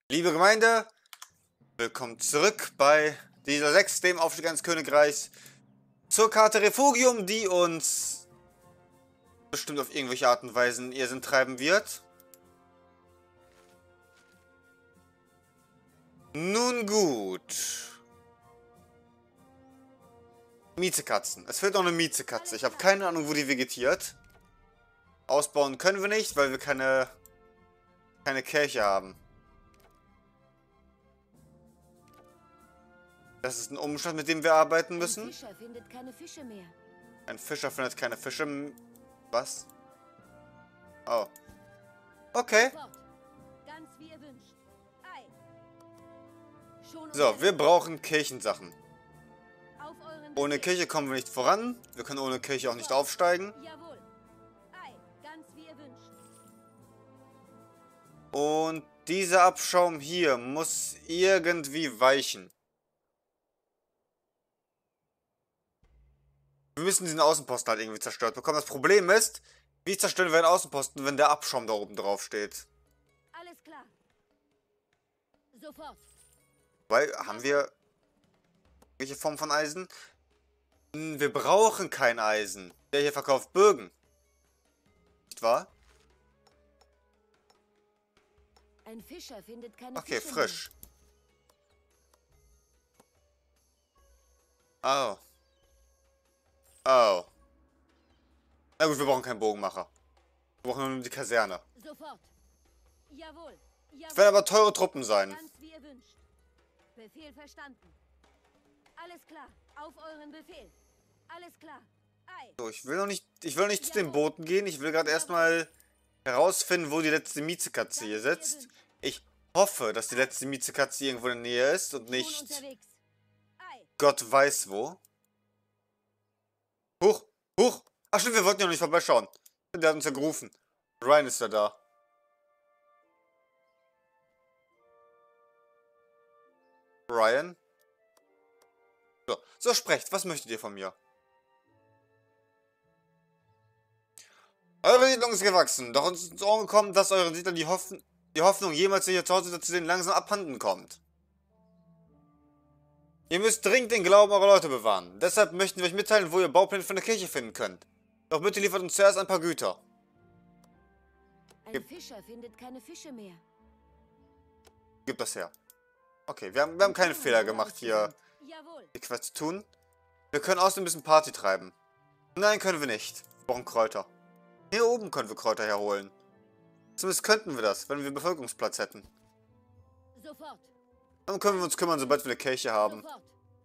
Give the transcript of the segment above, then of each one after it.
Liebe Gemeinde, willkommen zurück bei dieser 6. dem Aufstieg eines Königreichs zur Karte Refugium, die uns bestimmt auf irgendwelche Art und Weisen Irrsinn treiben wird. Nun gut. Miezekatzen. Es fehlt noch eine Miezekatze. Ich habe keine Ahnung, wo die vegetiert. Ausbauen können wir nicht, weil wir keine Kelche haben. Das ist ein Umstand, mit dem wir arbeiten müssen. Ein Fischer findet keine Fische mehr. Ein Fischer findet keine Fische. Was? Oh. Okay. Fort. Ganz wie ihr wünscht. Ei. Schon So, wir brauchen Kirchensachen. auf euren Ohne Befehl. Kirche kommen wir nicht voran. Wir können ohne Kirche auch nicht aufsteigen. Jawohl. Ei. Ganz wie ihr wünscht. Und dieser Abschaum hier muss irgendwie weichen. Wir müssen diesen Außenposten halt irgendwie zerstört bekommen. Das Problem ist, wie zerstören wir einen Außenposten, wenn der Abschaum da oben drauf steht? Alles klar. Sofort. Weil, haben wir welche Form von Eisen? Wir brauchen kein Eisen. Der hier verkauft Bögen. Nicht wahr? Ein Fischer findet keine Okay, Fische frisch. Oh. Oh. Na gut, wir brauchen keinen Bogenmacher. Wir brauchen nur die Kaserne. mehr. Sofort. Jawohl. Es werden aber teure Truppen sein. Ganz wie ihr wünscht. Befehl verstanden. Alles klar. Auf euren Befehl. Alles klar. Ei. So, ich will nicht zu den Booten gehen. Ich will gerade erstmal herausfinden, wo die letzte Miezekatze hier sitzt. Ich hoffe, dass die letzte Miezekatze irgendwo in der Nähe ist und Schon nicht unterwegs. Ei. Gott weiß wo. Huch, huch. Ach stimmt, wir wollten ja noch nicht vorbeischauen. Der hat uns ja gerufen. Ryan ist ja da. Ryan? So, sprecht. Was möchtet ihr von mir? Eure Siedlung ist gewachsen, doch uns ist ins Ohr gekommen, dass eure Siedler die Hoffnung, jemals hier zu Hause zu sehen, langsam abhanden kommt. Ihr müsst dringend den Glauben eurer Leute bewahren. Deshalb möchten wir euch mitteilen, wo ihr Baupläne für eine Kirche finden könnt. Doch bitte liefert uns zuerst ein paar Güter. Ein Fischer findet keine Fische mehr. Gib das her. Okay, wir haben keinen Fehler gemacht, hier Jawohl. die Quest zu tun. Wir können außerdem ein bisschen Party treiben. Nein, können wir nicht. Wir brauchen Kräuter. Hier oben können wir Kräuter herholen. Zumindest könnten wir das, wenn wir Bevölkerungsplatz hätten. Sofort. Dann können wir uns kümmern, sobald wir eine Kirche haben. Sofort.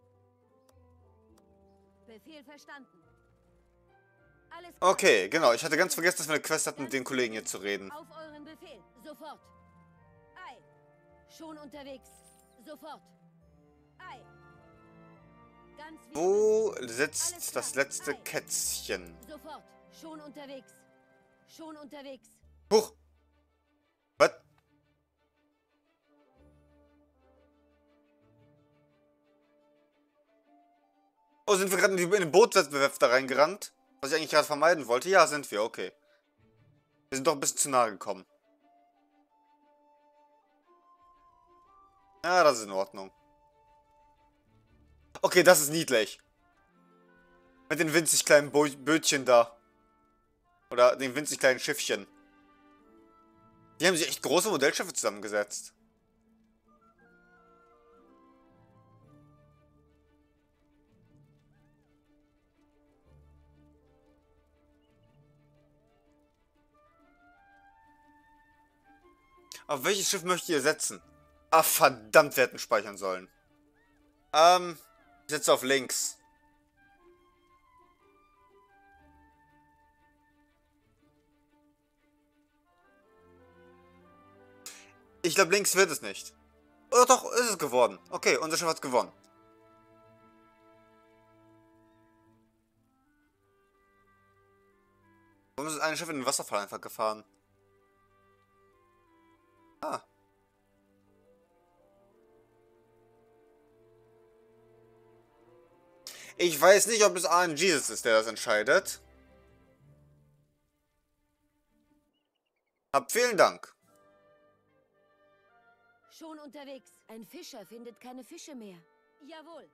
Befehl verstanden. Alles klar. Okay, genau. Ich hatte ganz vergessen, dass wir eine Quest hatten, mit den Kollegen hier zu reden. Auf euren Befehl. Sofort. Ei. Schon unterwegs. Sofort. Ei. Ganz wie Wo sitzt das letzte Kätzchen? Sofort. Schon unterwegs. Schon unterwegs. Huch! Was? Oh, sind wir gerade in den Bootswettbewerb da reingerannt? Was ich eigentlich gerade vermeiden wollte? Ja, sind wir, okay. Wir sind doch ein bisschen zu nahe gekommen. Ja, das ist in Ordnung. Okay, das ist niedlich. Mit den winzig kleinen Bötchen da. Oder den winzig kleinen Schiffchen. Die haben sich echt große Modellschiffe zusammengesetzt. Auf welches Schiff möchtet ihr setzen? Ah, verdammt, wir hätten speichern sollen. Ich setze auf links. Ich glaube, links wird es nicht. Oder doch, ist es geworden. Okay, unser Schiff hat gewonnen. Warum ist ein Schiff in den Wasserfall einfach gefahren? Ah. Ich weiß nicht, ob es Jesus ist, der das entscheidet. Vielen Dank. Schon unterwegs. Ein Fischer findet keine Fische mehr. Jawohl.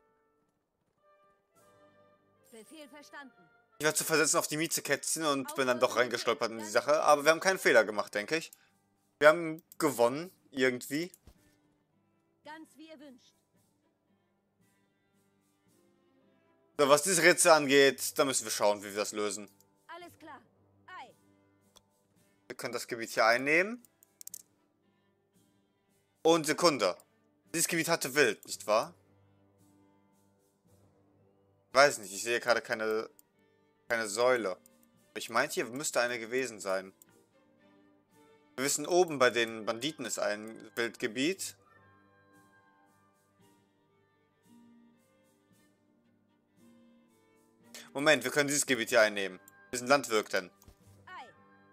Befehl verstanden. Ich war zu versetzen auf die Miezekätzchen und bin dann doch reingestolpert in die Sache. Aber wir haben keinen Fehler gemacht, denke ich. Wir haben gewonnen, irgendwie. Ganz wie ihr wünscht. So, was dieses Rätsel angeht, da müssen wir schauen, wie wir das lösen. Alles klar. Ei. Wir können das Gebiet hier einnehmen. Und Sekunde. Dieses Gebiet hatte Wild, nicht wahr? Ich weiß nicht, ich sehe gerade keine Säule. Ich meinte, hier müsste eine gewesen sein. Wir wissen, oben bei den Banditen ist ein Wildgebiet. Moment, wir können dieses Gebiet hier einnehmen. Wir sind Landwirten. Ei.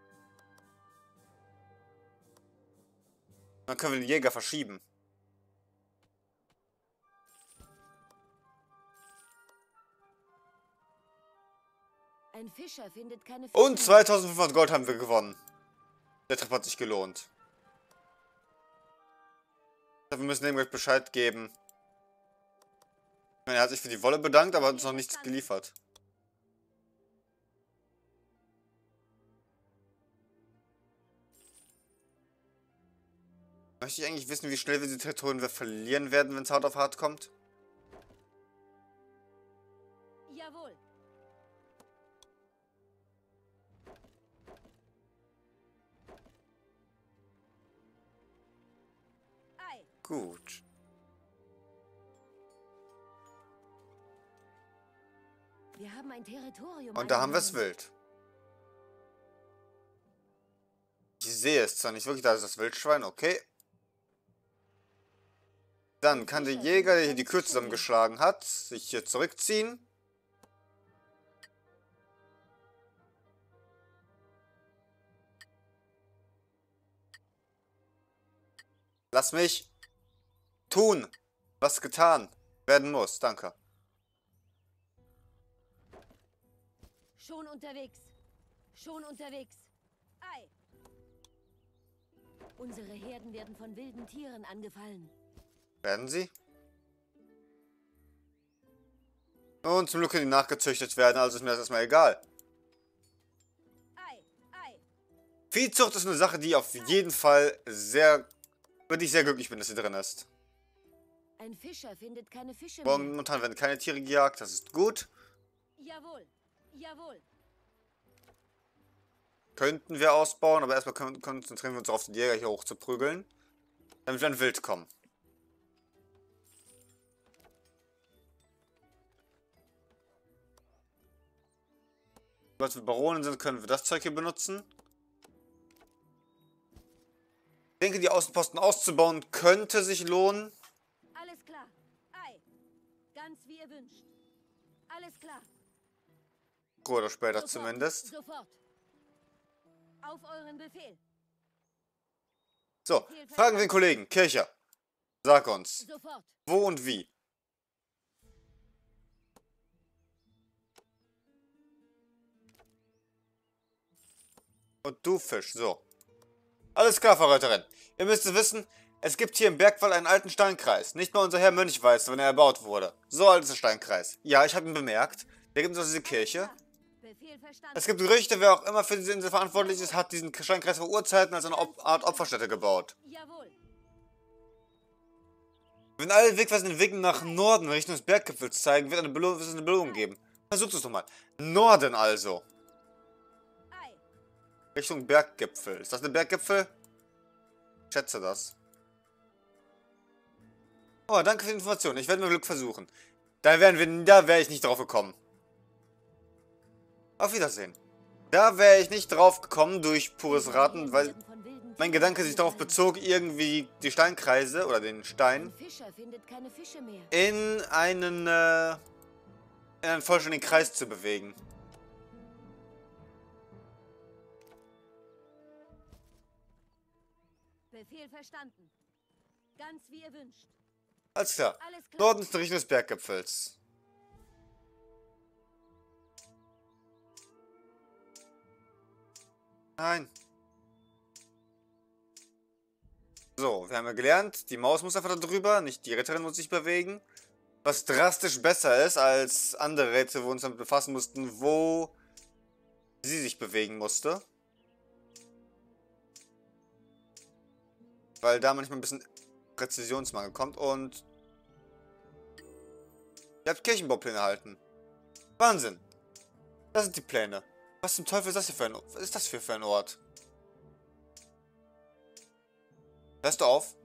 Dann können wir den Jäger verschieben. Ein Fischer findet keine Fische Und 2500 Gold haben wir gewonnen. Der Trip hat sich gelohnt. Wir müssen dem gleich Bescheid geben. Ich meine, er hat sich für die Wolle bedankt, aber hat uns noch nichts geliefert. Möchte ich eigentlich wissen, wie schnell wir die Territorien verlieren werden, wenn es hart auf hart kommt? Jawohl. Ei. Gut. Wir haben ein Territorium. Und da haben wir es eingenommen. wild. Ich sehe es zwar nicht wirklich, da ist das Wildschwein, okay. Dann kann der Jäger, der hier die Kühe zusammengeschlagen hat, sich hier zurückziehen. Lass mich tun, was getan werden muss. Danke. Schon unterwegs. Schon unterwegs. Ei. Unsere Herden werden von wilden Tieren angefallen. Werden sie? Und zum Glück können die nachgezüchtet werden, also ist mir das erstmal egal. Ei. Ei. Viehzucht ist eine Sache, die auf jeden Fall über die ich sehr glücklich bin, dass sie drin ist. Ein Fischer findet keine Fische mehr. Momentan werden keine Tiere gejagt, das ist gut. Jawohl. Jawohl. Könnten wir ausbauen, aber erstmal konzentrieren wir uns auf den Jäger hier hoch zu prügeln, damit wir an Wild kommen. Sobald wir Baronen sind, können wir das Zeug hier benutzen. Ich denke, die Außenposten auszubauen könnte sich lohnen. Alles klar. Ei. Ganz wie ihr wünscht. Alles klar. Früher oder später Sofort. zumindest. Sofort. Auf euren Befehl. So, fragen wir den Kollegen. Kircher, sag uns, Sofort. wo und wie? Und du Fisch, so. Alles klar, Verräterin. Ihr müsst es wissen, es gibt hier im Bergwall einen alten Steinkreis. Nicht mal unser Herr Mönch weiß, wann er erbaut wurde. So alt ist der Steinkreis. Ja, ich habe ihn bemerkt. Der gibt uns also diese Kirche. Befehl verstanden. Es gibt Gerüchte, wer auch immer für diese Insel verantwortlich ist, hat diesen Steinkreis vor Urzeiten als eine Art Opferstätte gebaut. Jawohl. Wenn alle wegweisenden Wegen nach Norden Richtung des Berggipfels zeigen, wird es eine Belohnung geben. Versucht es doch mal. Norden also. Ei. Richtung Berggipfel. Ist das der Berggipfel? Ich schätze das. Oh, danke für die Information. Ich werde mein Glück versuchen. Da wäre ich nicht drauf gekommen. Auf Wiedersehen. Da wäre ich nicht drauf gekommen durch pures Raten, weil mein Gedanke sich darauf bezog, irgendwie die Steinkreise oder den Stein Ein Fischer findet keine Fische mehr. in einen vollständigen Kreis zu bewegen. Befehl verstanden. Ganz wie ihr wünscht. Alles klar. Alles klar. Norden ist in Richtung des Berggipfels. So, wir haben ja gelernt, die Maus muss einfach da drüber, nicht die Ritterin muss sich bewegen. Was drastisch besser ist als andere Rätsel, wo wir uns damit befassen mussten, wo sie sich bewegen musste. Weil da manchmal ein bisschen Präzisionsmangel kommt und ihr habt Kirchenbaupläne erhalten. Wahnsinn. Das sind die Pläne. Was zum Teufel ist das hier für ein Ort? Was ist das für ein Ort? Hörst du auf?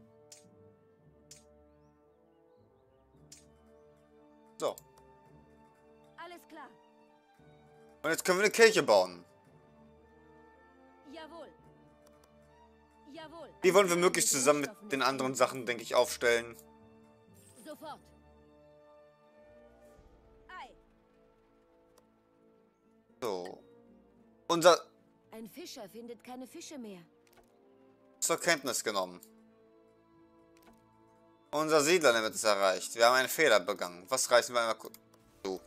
So. Alles klar. Und jetzt können wir eine Kirche bauen. Jawohl. Jawohl. Die wollen wir möglichst zusammen mit den anderen Sachen, denke ich, aufstellen. Sofort. Ei. So. Unser Ein Fischer findet keine Fische mehr. zur Kenntnis genommen. Unser Siedlerlimit ist erreicht. Wir haben einen Fehler begangen. Was reißen wir einmal kurz zu?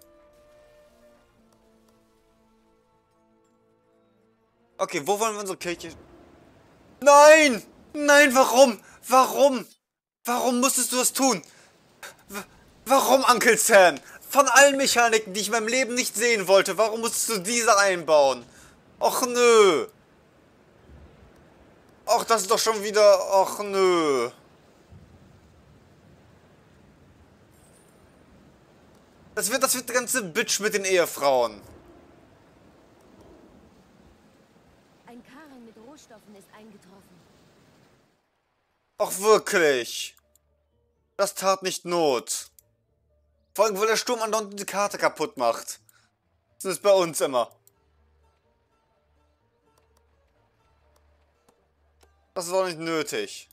Okay, wo wollen wir unsere Kirche... Nein! Nein, warum? Warum? Warum musstest du das tun? Warum, Uncle Sam? Von allen Mechaniken, die ich in meinem Leben nicht sehen wollte, warum musstest du diese einbauen? Och nö. Och, das ist doch schon wieder... Och nö. Das wird der ganze Bitch mit den Ehefrauen. Ein Karren mit Rohstoffen ist eingetroffen. Och wirklich. Das tat nicht Not. Vor allem, weil der Sturm andauernd die Karte kaputt macht. Das ist bei uns immer. Das war nicht nötig.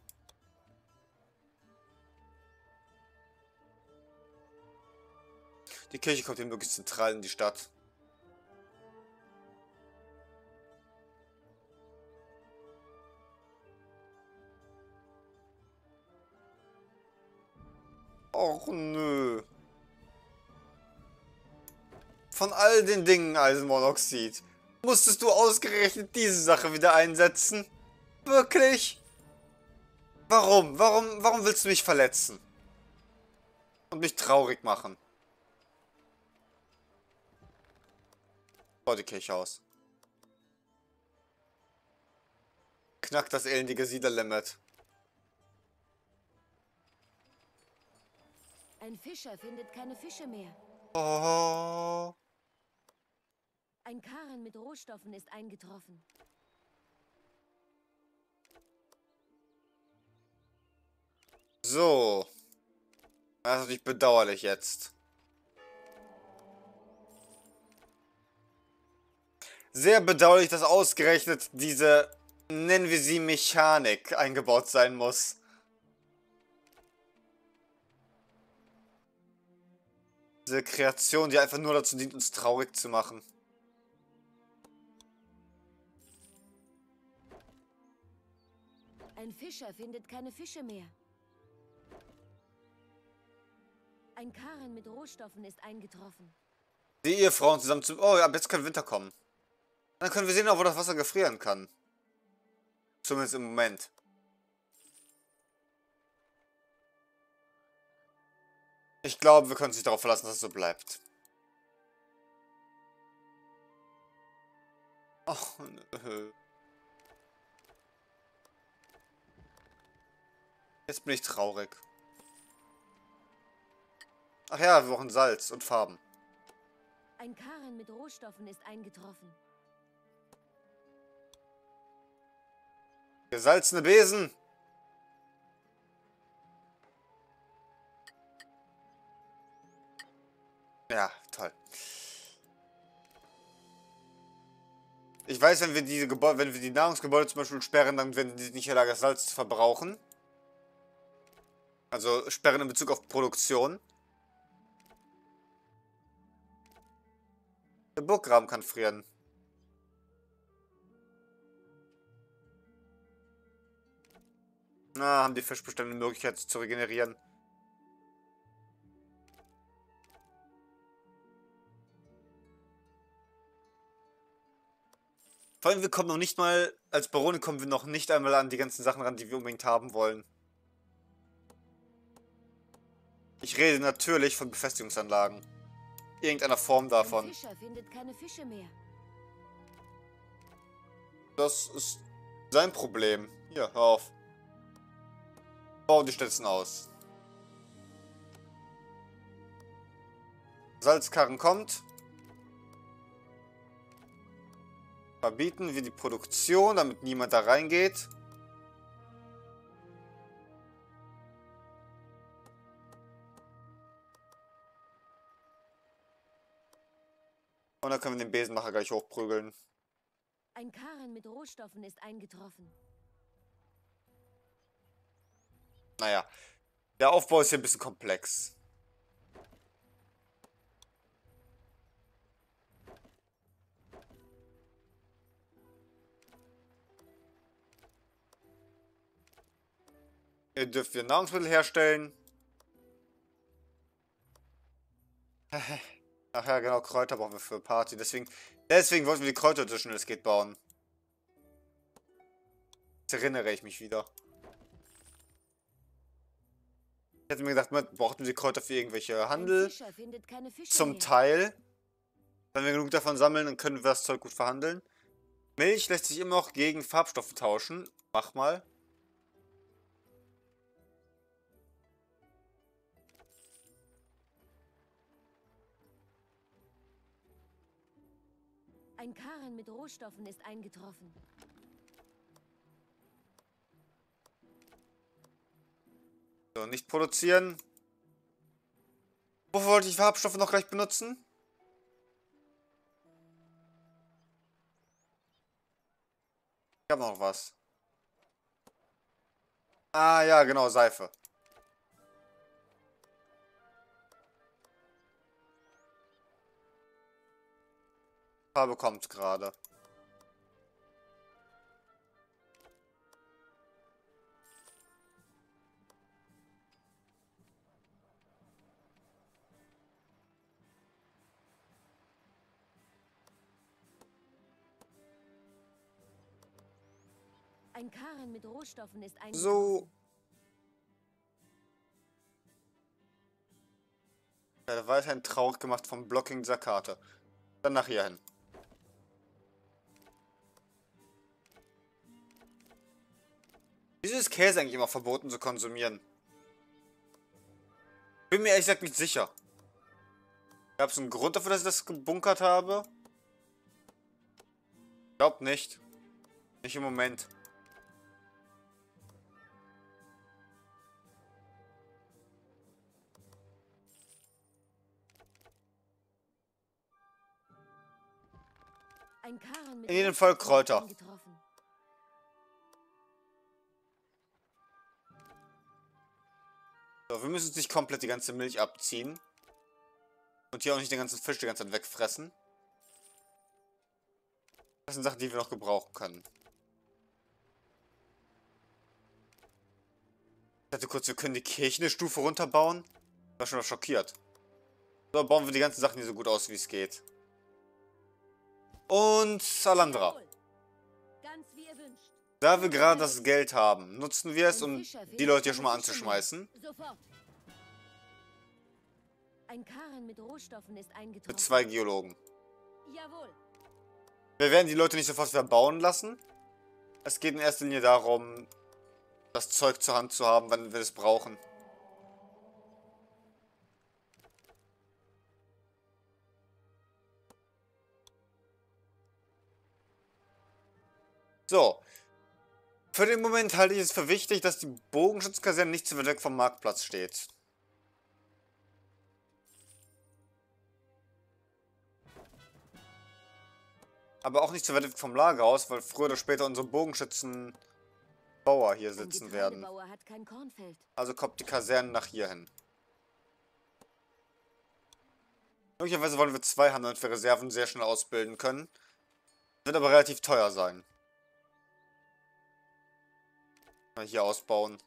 Die Kirche kommt hier wirklich zentral in die Stadt. Och nö. Von all den Dingen, Eisenmonoxid, musstest du ausgerechnet diese Sache wieder einsetzen? Wirklich? Warum? Warum willst du mich verletzen? Und mich traurig machen? Bau die Kirche aus. Knack das elendige Siedlerlimit. Ein Fischer findet keine Fische mehr. Oh. Ein Karren mit Rohstoffen ist eingetroffen. So. Das ist natürlich bedauerlich jetzt. Sehr bedauerlich, dass ausgerechnet diese, nennen wir sie Mechanik, eingebaut sein muss. Diese Kreation, die einfach nur dazu dient, uns traurig zu machen. Ein Fischer findet keine Fische mehr. Ein Karren mit Rohstoffen ist eingetroffen. Die Ehefrauen zusammen zu... Oh, ja, ab jetzt kann Winter kommen. Dann können wir sehen, wo das Wasser gefrieren kann. Zumindest im Moment. Ich glaube, wir können uns nicht darauf verlassen, dass es so bleibt. Oh, nö. Jetzt bin ich traurig. Ach ja, wir brauchen Salz und Farben. Ein Karren mit Rohstoffen ist eingetroffen. Gesalzene Besen. Ja, toll. Ich weiß, wenn wir diese Gebäude, wenn wir die Nahrungsgebäude zum Beispiel sperren, dann werden die nicht in der Lage, Salz zu verbrauchen. Also sperren in Bezug auf Produktion. Der Burggraben kann frieren. Na, haben die Fischbestände die Möglichkeit zu regenerieren. Vor allem, wir kommen noch nicht mal, als Barone kommen wir noch nicht einmal an die ganzen Sachen ran, die wir unbedingt haben wollen. Ich rede natürlich von Befestigungsanlagen. Irgendeiner Form davon. Ein Fischer findet keine Fische mehr. Das ist sein Problem. Hier, hör auf. Bau die Stetson aus. Salzkarren kommt. Verbieten wir die Produktion, damit niemand da reingeht. Und dann können wir den Besenmacher gleich hochprügeln. Ein Karren mit Rohstoffen ist eingetroffen. Naja, der Aufbau ist hier ein bisschen komplex. Hier dürfen wir Nahrungsmittel herstellen. Ach ja, genau, Kräuter brauchen wir für Party. Deswegen wollten wir die Kräuter so schnell es geht bauen. Jetzt erinnere ich mich wieder. Ich hätte mir gedacht, man brauchten wir die Kräuter für irgendwelche Handel. Zum Teil. Wenn wir genug davon sammeln, dann können wir das Zeug gut verhandeln. Milch lässt sich immer noch gegen Farbstoffe tauschen. Mach mal. Ein Karren mit Rohstoffen ist eingetroffen. So, nicht produzieren. Wofür wollte ich Farbstoffe noch gleich benutzen? Ich habe noch was. Ah ja, genau, Seife. Farbe kommt gerade. Ein Karren mit Rohstoffen ist eingetroffen. So. Ja, da war ein traurig gemacht vom Blocking dieser Karte. Dann nach hier hin. Wieso ist Käse eigentlich immer verboten zu konsumieren? Bin mir ehrlich gesagt nicht sicher. Gab es einen Grund dafür, dass ich das gebunkert habe? Glaub nicht. Nicht im Moment. Ein Karren mit In jedem Fall Kräuter. So, wir müssen uns nicht komplett die ganze Milch abziehen. Und hier auch nicht den ganzen Fisch die ganze Zeit wegfressen. Das sind Sachen, die wir noch gebrauchen können. Ich dachte kurz, wir können die Kirche eine Stufe runterbauen. Ich war schon mal schockiert. So, bauen wir die ganzen Sachen hier so gut aus, wie es geht. Und Salandra. Da wir gerade das Geld haben, nutzen wir es, um die Leute hier schon mal anzuschmeißen. Ein Karren mit Rohstoffen ist eingetroffen. Mit 2 Geologen. Jawohl. Wir werden die Leute nicht sofort wieder bauen lassen. Es geht in erster Linie darum, das Zeug zur Hand zu haben, wenn wir es brauchen. So. Für den Moment halte ich es für wichtig, dass die Bogenschutzkaserne nicht zu weit weg vom Marktplatz steht. Aber auch nicht zu weit weg vom Lagerhaus, weil früher oder später unsere Bogenschützen-Bauer hier sitzen werden. Hat kein Kornfeld. Also kommt die Kaserne nach hier hin. Möglicherweise wollen wir 2 haben, damit wir Reserven sehr schnell ausbilden können. Wird aber relativ teuer sein. Mal hier ausbauen.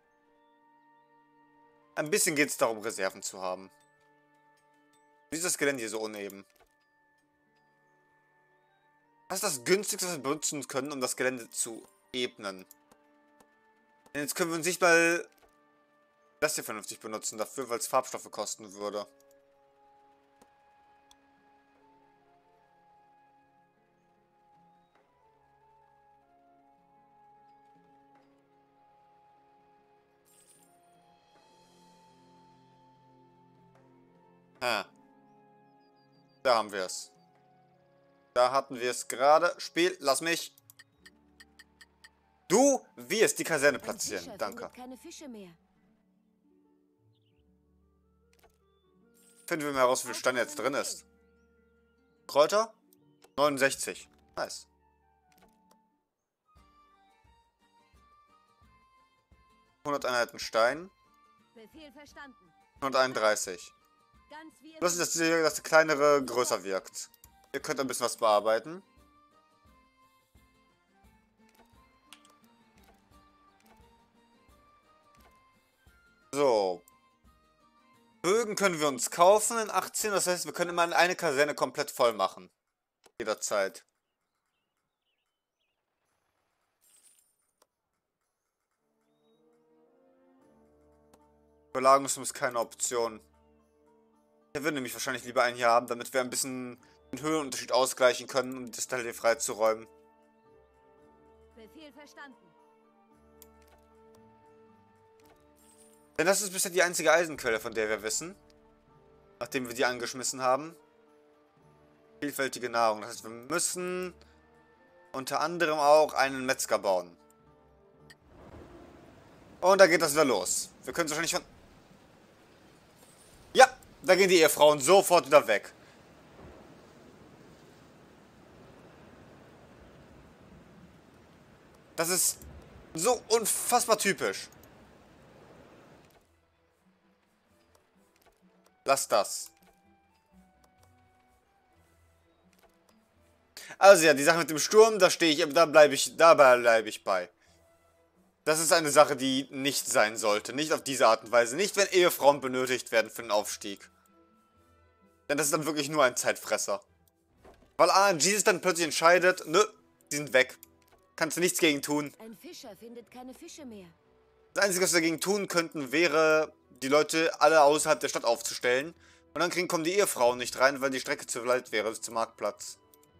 Ein bisschen geht es darum, Reserven zu haben. Wie ist das Gelände hier so uneben? Was ist das günstigste, was wir benutzen können, um das Gelände zu ebnen? Denn jetzt können wir uns nicht mal das hier vernünftig benutzen dafür, weil es Farbstoffe kosten würde. Da haben wir es. Da hatten wir es gerade. Spiel, lass mich. Du wirst die Kaserne platzieren. Danke. Keine Fische mehr. Finden wir mal heraus, wie viel Stein jetzt drin ist. Kräuter? 69. Nice. 100 Einheiten Stein. Befehl verstanden. 131. Ganz wie Das ist, dass der kleinere größer wirkt. Ihr könnt ein bisschen was bearbeiten. So. Bögen können wir uns kaufen in 18. Das heißt, wir können immer eine Kaserne komplett voll machen. Jederzeit. Belagerungsturm ist keine Option. Wir würden nämlich wahrscheinlich lieber einen hier haben, damit wir ein bisschen den Höhenunterschied ausgleichen können, um das Teil hier freizuräumen. Befehl verstanden. Denn das ist bisher die einzige Eisenquelle, von der wir wissen. Nachdem wir die angeschmissen haben. Vielfältige Nahrung. Das heißt, wir müssen unter anderem auch einen Metzger bauen. Und da geht das wieder los. Wir können es wahrscheinlich von... Ja, da gehen die Ehefrauen sofort wieder weg. Das ist so unfassbar typisch. Lass das. Also ja, die Sache mit dem Sturm, dabei bleibe ich bei. Das ist eine Sache, die nicht sein sollte. Nicht auf diese Art und Weise. Nicht, wenn Ehefrauen benötigt werden für den Aufstieg. Denn das ist dann wirklich nur ein Zeitfresser. Weil RNG sich dann plötzlich entscheidet, nö, die sind weg. Kannst du nichts gegen tun. Ein Fischer findet keine Fische mehr. Das Einzige, was wir dagegen tun könnten, wäre, die Leute alle außerhalb der Stadt aufzustellen. Und dann kommen die Ehefrauen nicht rein, weil die Strecke zu weit wäre, also zum Marktplatz.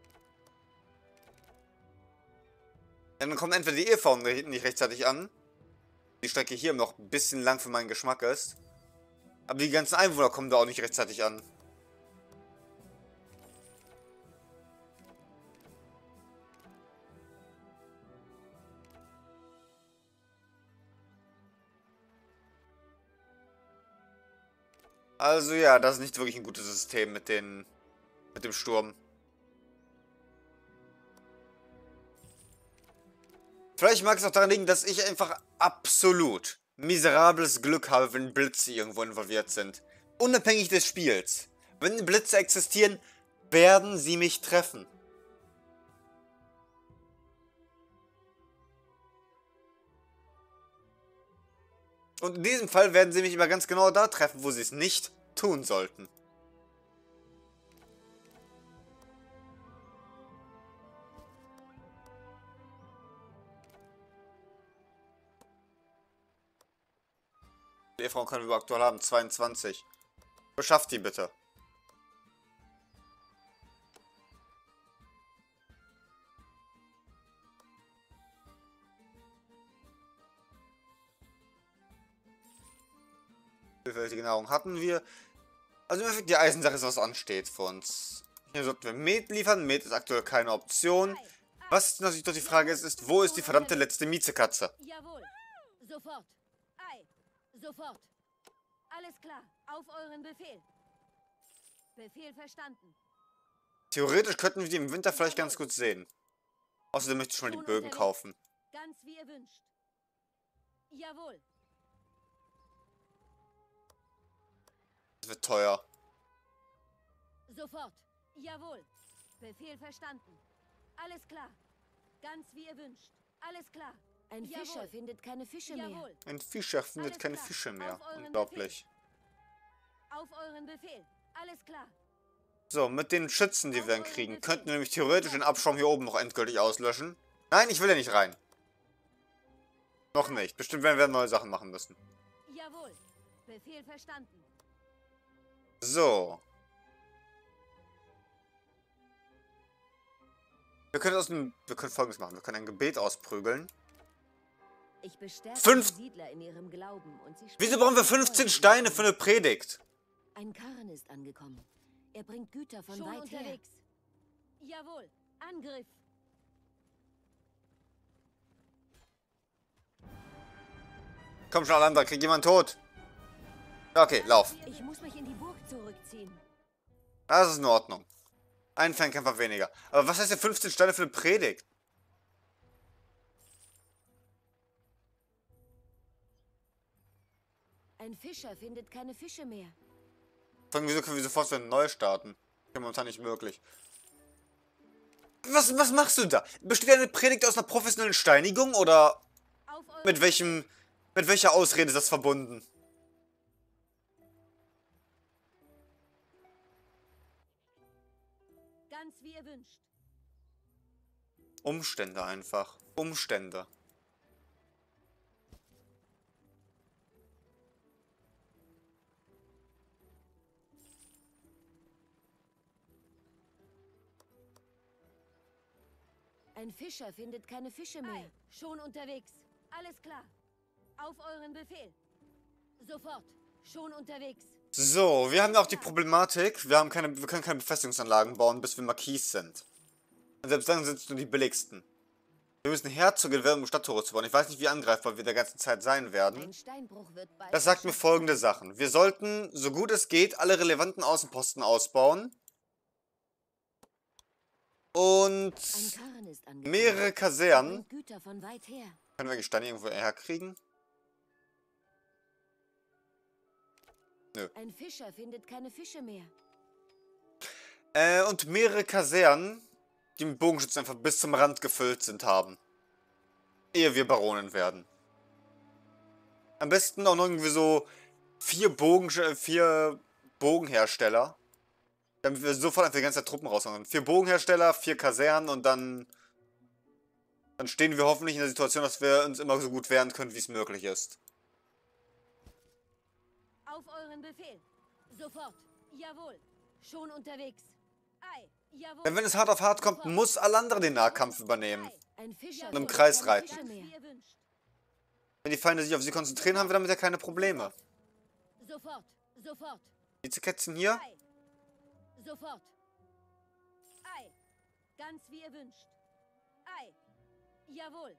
Dann kommen entweder die Ehefrauen nicht rechtzeitig an. Die Strecke hier noch ein bisschen lang für meinen Geschmack ist. Aber die ganzen Einwohner kommen da auch nicht rechtzeitig an. Also ja, das ist nicht wirklich ein gutes System mit dem Sturm. Vielleicht mag es auch daran liegen, dass ich einfach absolut miserables Glück habe, wenn Blitze irgendwo involviert sind. Unabhängig des Spiels. Wenn Blitze existieren, werden sie mich treffen. Und in diesem Fall werden sie mich immer ganz genau da treffen, wo sie es nicht tun sollten. Die Ehefrau können wir aktuell haben, 22. Beschafft die bitte. Vielfältige Nahrung hatten wir. Also im Endeffekt die Eisensache ist, was ansteht für uns. Hier sollten wir Met liefern. Met ist aktuell keine Option. Was natürlich doch die Frage ist, wo ist die verdammte letzte Miezekatze? Jawohl. Sofort. Ei. Sofort. Alles klar. Auf euren Befehl. Befehl verstanden. Theoretisch könnten wir die im Winter vielleicht ganz gut sehen. Außerdem möchte ich schon mal die Bögen kaufen. Ganz wie ihr wünscht. Jawohl. Das wird teuer. Sofort. Jawohl. Befehl verstanden. Alles klar. Ganz wie ihr wünscht. Alles klar. Ein Fischer findet keine Fische mehr. Ein Fischer findet keine Fische mehr. Unglaublich. Auf euren Befehl. Alles klar. So, mit den Schützen, die wir dann kriegen, könnten wir nämlich theoretisch den Abschaum hier oben noch endgültig auslöschen. Nein, ich will ja nicht rein. Noch nicht. Bestimmt werden wir neue Sachen machen müssen. Jawohl. Befehl verstanden. So. Wir können Folgendes machen. Wir können ein Gebet ausprügeln. Ich bestärke 5. die Siedler in ihrem Glauben und sie Wieso brauchen wir 15 Steine für eine Predigt? Ein Karren ist angekommen. Er bringt Güter von Schon weit unterwegs. her. Jawohl. Angriff. Komm schon, Alanda, krieg jemand tot. Okay, lauf. Ich muss mich in die Burg zurückziehen. Das ist in Ordnung. Ein Fernkämpfer weniger. Aber was heißt denn 15 Steine für eine Predigt? Ein Fischer findet keine Fische mehr. Wieso können wir sofort wieder neu starten? Das ist momentan nicht möglich. Was machst du da? Besteht eine Predigt aus einer professionellen Steinigung oder Auf eure mit welcher Ausrede ist das verbunden? Ganz wie ihr wünscht. Umstände einfach. Umstände. Ein Fischer findet keine Fische mehr. Ei, schon unterwegs. Alles klar. Auf euren Befehl. Sofort. Schon unterwegs. So, wir haben auch die Problematik, wir können keine Befestigungsanlagen bauen, bis wir Marquis sind. Und selbst dann sind es nur die billigsten. Wir müssen Herzogin werden, um Stadttore zu bauen. Ich weiß nicht, wie angreifbar wir der ganzen Zeit sein werden. Ein Steinbruch wird bald. Das sagt mir folgende Sachen. Wir sollten, so gut es geht, alle relevanten Außenposten ausbauen. Und Ein Karren ist angekommen. mehrere Er Kasernen. bringt Güter von weit her. Können wir eigentlich Steine irgendwo herkriegen? Ein Fischer findet keine Fische mehr. Und mehrere Kasernen, die mit Bogenschützen einfach bis zum Rand gefüllt sind, haben. Ehe wir Baronen werden. Am besten auch noch irgendwie so 4 Bogenhersteller. Damit wir sofort einfach die ganze Zeit Truppen raushauen. 4 Bogenhersteller, 4 Kasernen und dann stehen wir hoffentlich in der Situation, dass wir uns immer so gut wehren können, wie es möglich ist. Auf euren Befehl. Sofort. Jawohl. Schon unterwegs. Ei. Jawohl. Denn wenn es hart auf hart kommt, muss Alandra den Nahkampf übernehmen. Ein Fischer Und im findet Kreis keine reiten. Fische Ganz mehr. wie ihr wünscht. Wenn die Feinde sich auf sie konzentrieren, haben wir damit ja keine Probleme. Sofort. Sofort. Vizekatzen hier. Ei. Sofort. Ei. Ganz wie ihr wünscht. Ei. Jawohl.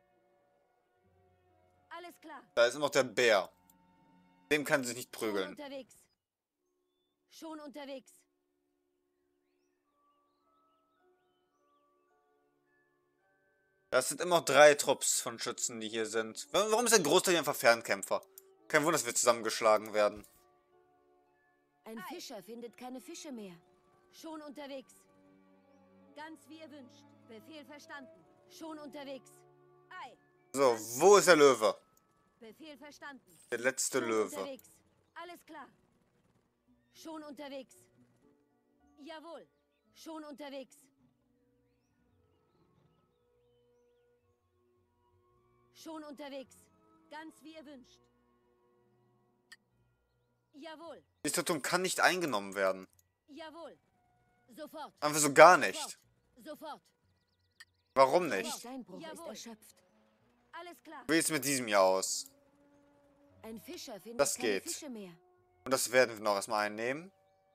Alles klar. Da ist immer noch der Bär. Dem kann sie sich nicht Schon prügeln. unterwegs. Schon unterwegs. Das sind immer noch 3 Trupps von Schützen, die hier sind. Warum ist der Großteil hier einfach Fernkämpfer? Kein Wunder, dass wir zusammengeschlagen werden. Ein Fischer findet keine Fische mehr. Schon unterwegs. Ganz wie ihr wünscht. Befehl verstanden. Schon unterwegs. Ei. So, wo ist der Löwe? Befehl verstanden. Der letzte Schon Löwe. unterwegs. Alles klar. Schon unterwegs. Jawohl. Schon unterwegs. Schon unterwegs. Ganz wie ihr wünscht. Jawohl. Die Situation kann nicht eingenommen werden. Jawohl. Sofort. Einfach so gar nicht. Sofort. Sofort. Warum Der nicht? Steinbruch ist Jawohl. erschöpft. Alles klar. Wie sieht es mit diesem hier aus? Ein Fischer findet Das keine geht. Fische mehr. Und das werden wir noch erstmal einnehmen.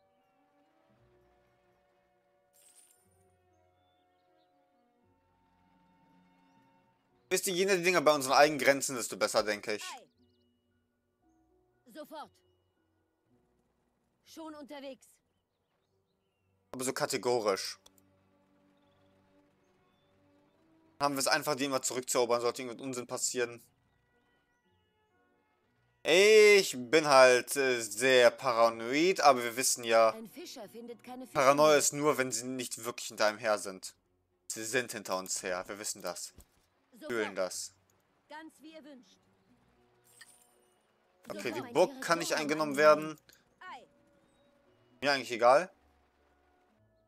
Wisst ihr, je näher die Dinger bei unseren eigenen Grenzen, desto besser, denke ich. Ei. Sofort. Schon unterwegs. Aber so kategorisch. Haben wir es einfach, die immer zurückzuerobern, sollte irgendwas Unsinn passieren. Ich bin halt sehr paranoid, aber wir wissen ja, Ein Fischer findet keine Fische Paranoia mehr. ist nur, wenn sie nicht wirklich hinter einem her sind. Sie sind hinter uns her, wir wissen das. Fühlen Sofort. das. Ganz wie ihr wünscht. Okay, die Sofort. Burg kann nicht eingenommen werden. Ei. Mir eigentlich egal.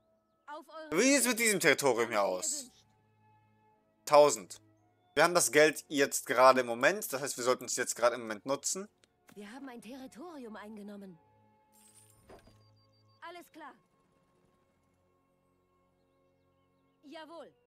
Auf eure Wie sieht es mit diesem Territorium hier Ganz wie ihr aus? wünscht. 1000. Wir haben das Geld jetzt gerade im Moment. Das heißt, wir sollten es jetzt gerade im Moment nutzen. Wir haben ein Territorium eingenommen. Alles klar. Jawohl.